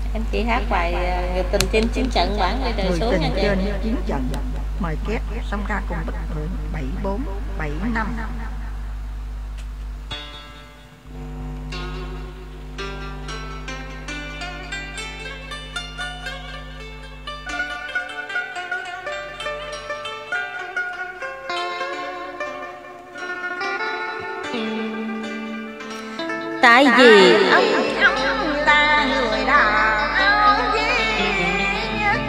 Em chỉ hát bài Người tình trên chiến trận bản đi đời xuống nha chị. Người tình trên chiến trận. Mời kép song ca cùng Bích Phượng 7475. Tại vì ông là người đàn ông duy nhất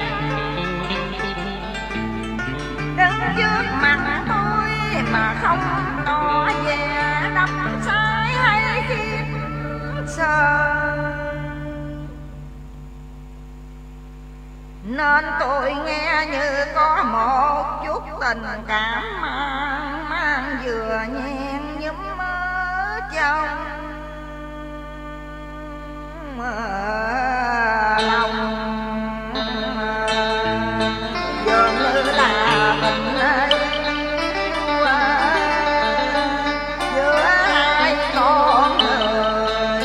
đứng trước mặt tôi mà không tỏ vẻ đắm say hay khiếp sợ, nên tôi nghe như có một chút tình cảm mang vừa nhen nhúm trong lòng, dường như là tình yêu giữa hai con người,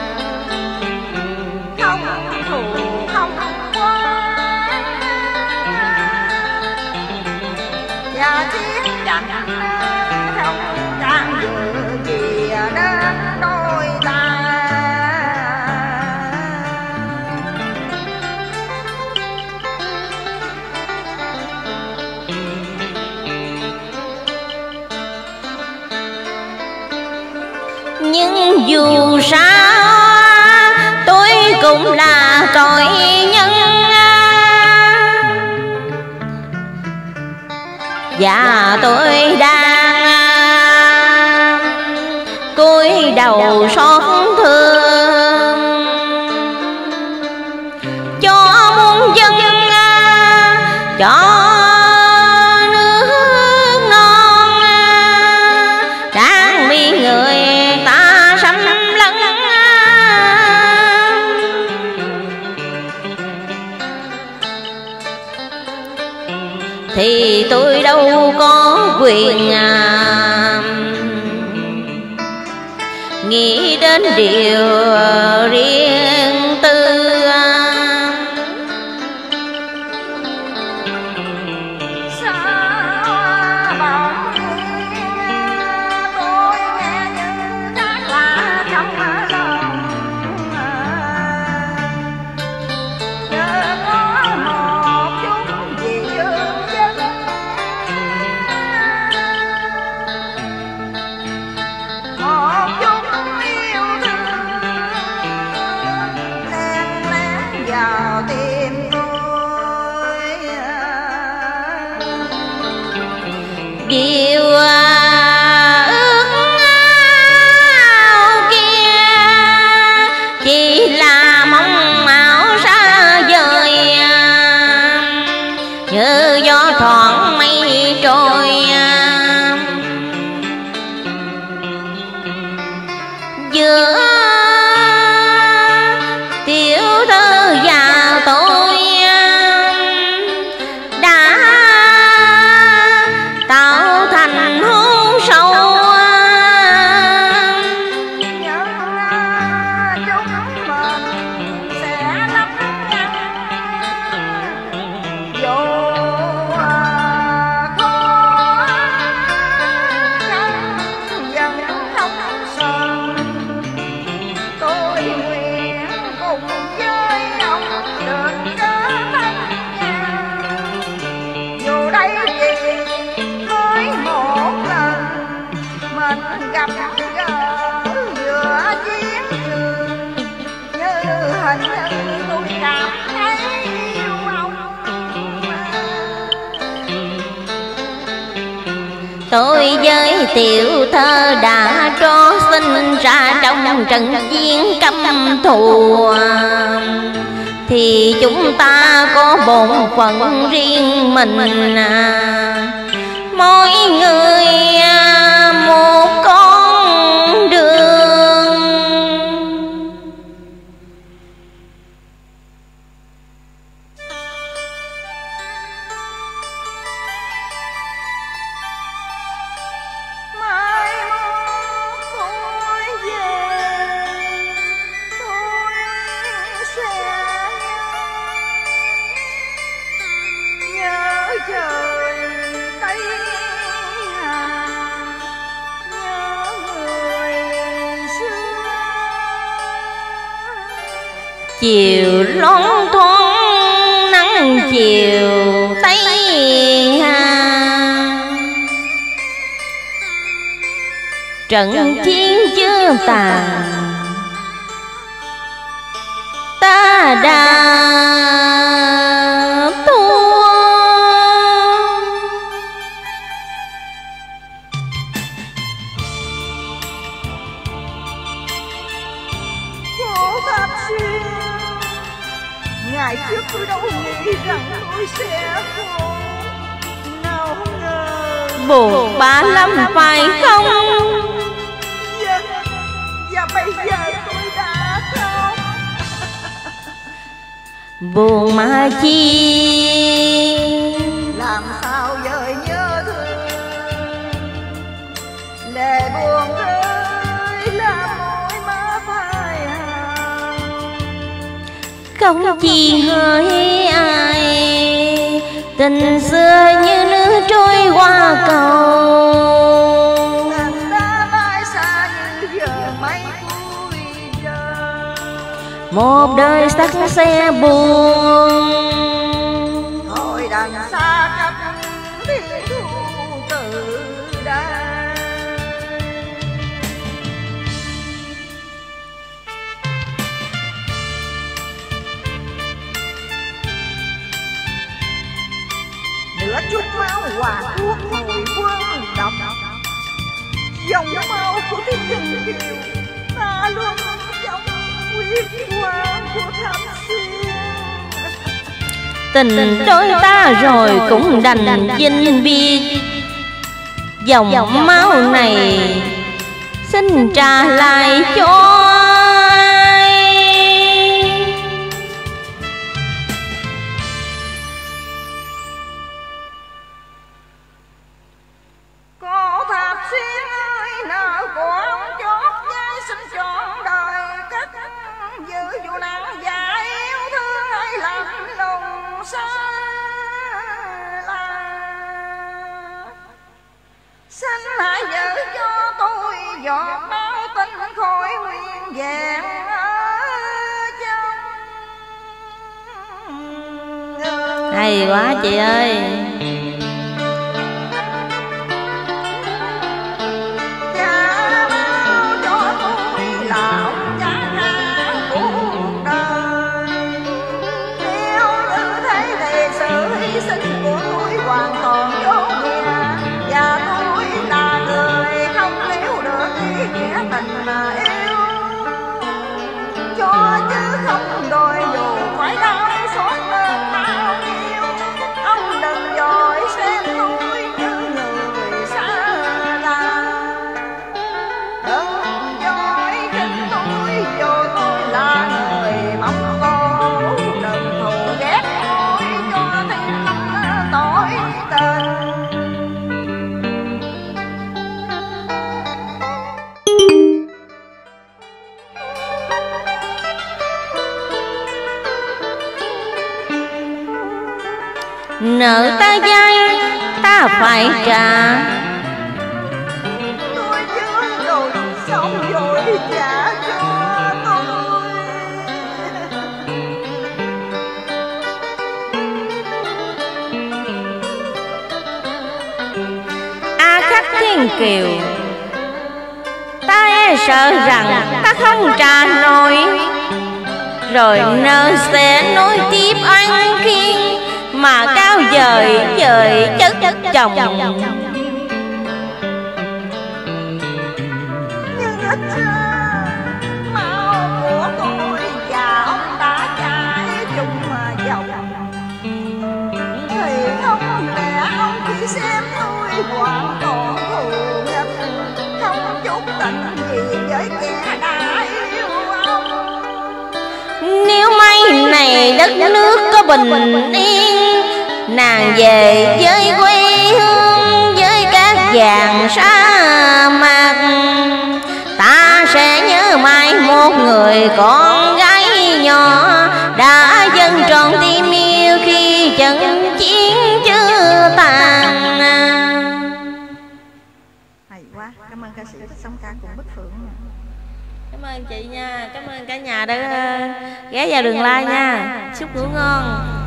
không thù không oán và chiến tranh không can dự gì đến đôi ta. Nhưng dù sao tôi cũng là tội nhân, và tôi đang cúi đầu xót thương cho muôn dân, cho nước non đang bị người ta xâm lấn. Thì tôi đâu có quyền nghĩ đến điều riêng tư. Điều ước ao kia chỉ là mong ảo xa vời, như gió thoảng mây trôi giữa tiểu thơ và tôi đã tạo thành hố sâu. Gặp gỡ giữa chiến trường như hình tôi cảm thấy yêu ông. Tôi với tiểu thơ đã tro sinh ra trong trận chiến căm thù, thì chúng ta có bổn phận riêng mình, mỗi người một con đường. Mai mốt tôi về, tôi sẽ chiều loáng thoáng nắng chiều tây hà. Trận chiến chưa tàn ta đã thua. Cô Tháp Xuyên, ngày trước tôi đâu nghĩ rằng tôi sẽ khổ, nào ngờ Buồn bã lắm phải không? Và bây giờ tôi đã khóc. Buồn mà chi, làm sao vơi nhớ thương, lệ buồn rơi làm môi má phai hồng. không chi hỡi ai, tình xưa như nước trôi qua cầu. Tình đã mãi xa như giờ mây cuối trời, Một đời sắc xe buồn, thôi đành xa cách thiên thu từ đây. Nửa chút máu hòa thuốc hồi quân độc, dòng máu của thiên kiều ta luôn trong huyết quang của Tháp Xuyên. tình đôi ta rồi cũng đành vinh biệt. Dòng máu này xin trả lại cho ai. Cô Tháp Xuyên ơi, nợ của ông chót giấy xin trọn đời cất giữ dù nắng và yêu thương ấy lạnh lùng xa lạ. Xin hãy giữ cho tôi giọt máu tinh khôi nguyên vẹn trong. Hay quá chị ơi. Nợ ta dai ta phải trả, tôi chưa rồi xong rồi trả cho tôi. A Khắc Thiên Kiều, ta e sợ rằng ta không trả nổi, rồi nợ sẽ nối tiếp oan khiên mà cao dời dời chất chồng. Nhưng ít ra máu của tôi và ông đã chảy chung dòng, thì không lẽ ông chỉ xem tôi hoàn toàn thù nghịch, không chút tình gì với kẻ đã yêu ông. Nếu mấy này đất nước có bình yên, nàng về với quê hương với các vàng sa mạc, ta sẽ nhớ mãi một người con gái nhỏ đã dâng trọn tim yêu khi trận chiến chưa tàn. Hay quá, cảm ơn ca sĩ Thích Sống Ca cùng Bích Phượng. Cảm ơn chị nha, cảm ơn cả nhà đã ghé vào Đường Lai nha. Chúc ngủ ngon.